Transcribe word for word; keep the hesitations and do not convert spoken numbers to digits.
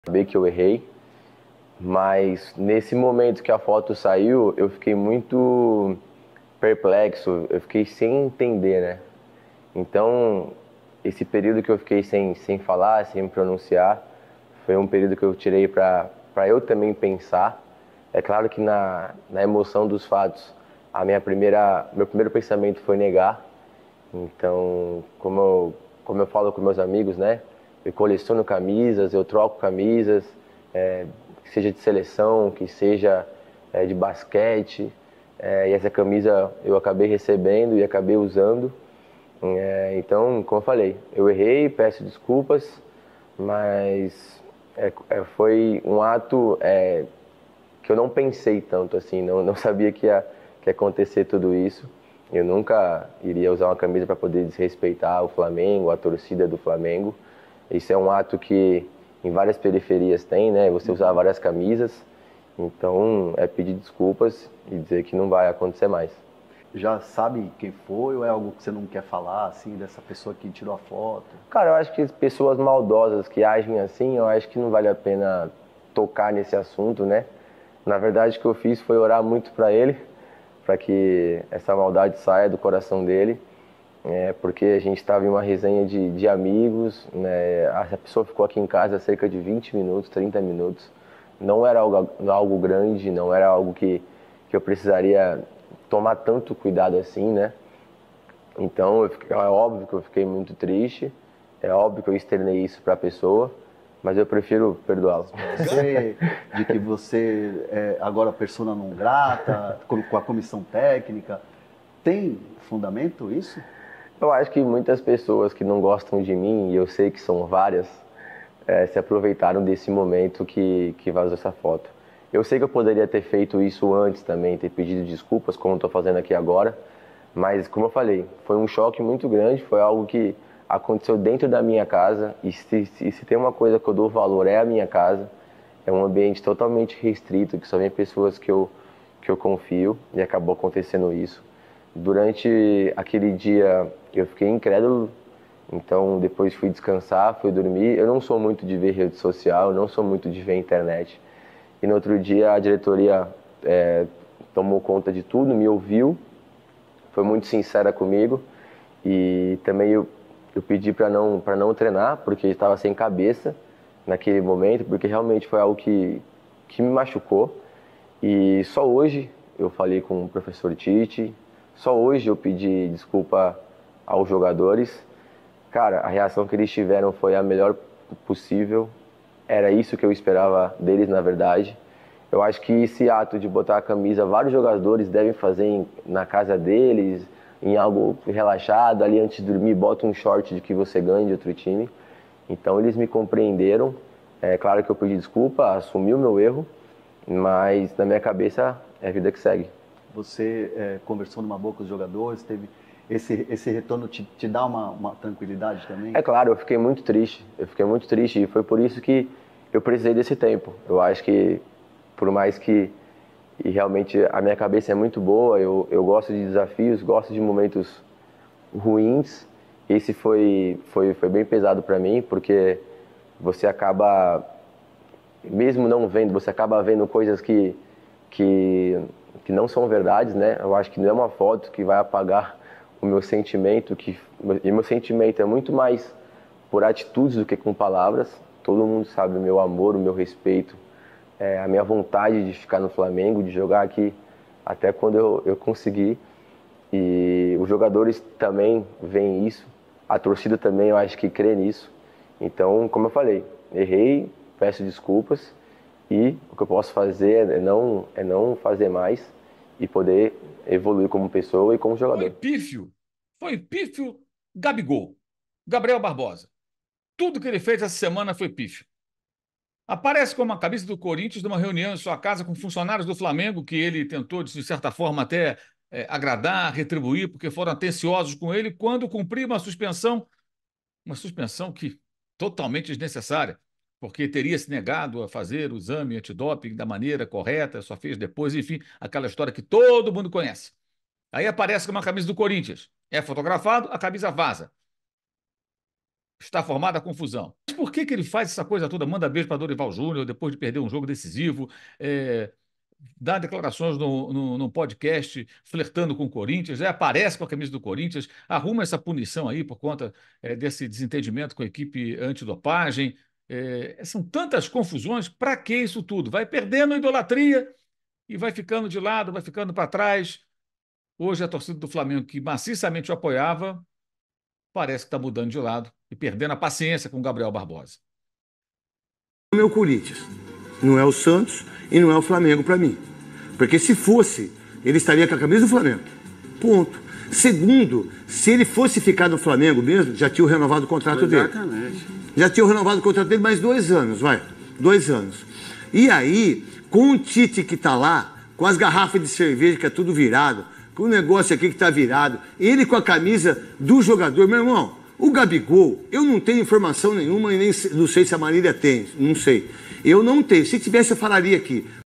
Sabia que eu errei, mas nesse momento que a foto saiu, eu fiquei muito perplexo, eu fiquei sem entender, né? Então, esse período que eu fiquei sem, sem falar, sem me pronunciar, foi um período que eu tirei para para eu também pensar. É claro que na, na emoção dos fatos, a minha primeira, meu primeiro pensamento foi negar. Então, como eu, como eu falo com meus amigos, né? Eu coleciono camisas, eu troco camisas, é, que seja de seleção, que seja é, de basquete. É, e essa camisa eu acabei recebendo e acabei usando. É, então, como eu falei, eu errei, peço desculpas, mas é, é, foi um ato é, que eu não pensei tanto assim, não, não sabia que ia, que ia acontecer tudo isso. Eu nunca iria usar uma camisa para poder desrespeitar o Flamengo, a torcida do Flamengo. Isso é um ato que em várias periferias tem, né? Você usar várias camisas. Então, é pedir desculpas e dizer que não vai acontecer mais. Já sabe quem foi ou é algo que você não quer falar, assim, dessa pessoa que tirou a foto? Cara, eu acho que as pessoas maldosas que agem assim, eu acho que não vale a pena tocar nesse assunto, né? Na verdade, o que eu fiz foi orar muito para ele, para que essa maldade saia do coração dele, é, porque a gente estava em uma resenha de, de amigos, né? A pessoa ficou aqui em casa cerca de vinte minutos, trinta minutos. Não era algo, algo grande, não era algo que, que eu precisaria tomar tanto cuidado assim, né? Então, eu fiquei- é óbvio que eu fiquei muito triste, é óbvio que eu externei isso para a pessoa, mas eu prefiro perdoá-lo. Você, de que você é agora persona não grata, com com a comissão técnica, tem fundamento isso? Eu acho que muitas pessoas que não gostam de mim, e eu sei que são várias, eh, se aproveitaram desse momento que, que vazou essa foto. Eu sei que eu poderia ter feito isso antes também, ter pedido desculpas, como estou fazendo aqui agora, mas como eu falei, foi um choque muito grande, foi algo que aconteceu dentro da minha casa, e se, se, se tem uma coisa que eu dou valor é a minha casa, é um ambiente totalmente restrito, que só vem pessoas que eu, que eu confio, e acabou acontecendo isso. Durante aquele dia eu fiquei incrédulo, então depois fui descansar, fui dormir. Eu não sou muito de ver rede social, eu não sou muito de ver internet. E no outro dia a diretoria é, tomou conta de tudo, me ouviu, foi muito sincera comigo e também eu, eu pedi para não, para não treinar, porque estava sem cabeça naquele momento, porque realmente foi algo que, que me machucou. E só hoje eu falei com o professor Tite, só hoje eu pedi desculpa aos jogadores. Cara, a reação que eles tiveram foi a melhor possível. Era isso que eu esperava deles, na verdade. Eu acho que esse ato de botar a camisa, vários jogadores devem fazer em, na casa deles, em algo relaxado, ali antes de dormir, bota um short de que você ganhe de outro time. Então eles me compreenderam. É claro que eu pedi desculpa, assumi o meu erro, mas na minha cabeça é a vida que segue. Você é, conversou numa boa com os jogadores, teve esse, esse retorno te, te dá uma, uma tranquilidade também? É claro, eu fiquei muito triste, eu fiquei muito triste e foi por isso que eu precisei desse tempo. Eu acho que, por mais que e realmente a minha cabeça é muito boa, eu, eu gosto de desafios, gosto de momentos ruins. Esse foi, foi, foi bem pesado para mim, porque você acaba, mesmo não vendo, você acaba vendo coisas que, que, que não são verdades, né? Eu acho que não é uma foto que vai apagar o meu sentimento, que, e meu sentimento é muito mais por atitudes do que com palavras. Todo mundo sabe o meu amor, o meu respeito, é, a minha vontade de ficar no Flamengo, de jogar aqui até quando eu, eu conseguir. E os jogadores também veem isso, a torcida também eu acho que crê nisso. Então, como eu falei, errei, peço desculpas e o que eu posso fazer é não, é não fazer mais e poder evoluir como pessoa e como Foi jogador. pífio. Foi pífio Gabigol. Gabriel Barbosa. Tudo que ele fez essa semana foi pífio. Aparece como a cabeça do Corinthians numa reunião em sua casa com funcionários do Flamengo, que ele tentou, de certa forma, até é, agradar, retribuir, porque foram atenciosos com ele, quando cumpriu uma suspensão, uma suspensão que totalmente desnecessária, porque teria se negado a fazer o exame antidoping da maneira correta, só fez depois, enfim, aquela história que todo mundo conhece. Aí aparece com uma camisa do Corinthians. É fotografado, a camisa vaza. Está formada a confusão. por que, que ele faz essa coisa toda? Manda beijo para Dorival Júnior depois de perder um jogo decisivo, é, dá declarações no, no, no podcast flertando com o Corinthians, é, aparece com a camisa do Corinthians, arruma essa punição aí por conta é, desse desentendimento com a equipe antidopagem. É, são tantas confusões, para que isso tudo? Vai perdendo a idolatria e vai ficando de lado, vai ficando para trás. Hoje a torcida do Flamengo, que maciçamente o apoiava, parece que está mudando de lado e perdendo a paciência com o Gabriel Barbosa. O meu Corinthians não é o Santos e não é o Flamengo para mim. Porque se fosse, ele estaria com a camisa do Flamengo. Ponto. Segundo, se ele fosse ficar no Flamengo mesmo, já tinha renovado o contrato Exatamente. dele. Já tinha renovado o contrato dele mais dois anos, vai. Dois anos. E aí, com o Tite que está lá, com as garrafas de cerveja que é tudo virado, com o negócio aqui que está virado, ele com a camisa do jogador, meu irmão, o Gabigol, eu não tenho informação nenhuma e nem não sei se a Marília tem, não sei. Eu não tenho. Se tivesse, eu falaria aqui.